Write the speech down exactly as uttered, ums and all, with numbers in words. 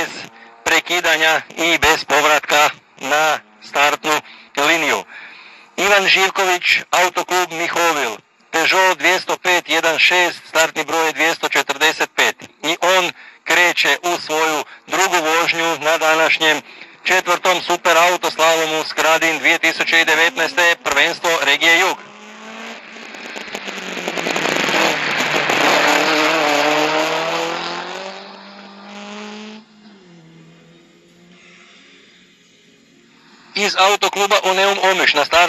bez prekidanja i bez povratka na startnu liniju. Ivan Živković, Autoklub Mihovil, Peugeot dvjesto pet šesnaest, startni broj je dvjesto četrdeset pet. I on kreće u svoju drugu vožnju na današnjem četvrtom super autoslalomu Skradin dvije tisuće devetnaeste. prvenstvo regije Jug. Iz Autokluba Oneum Omiš na start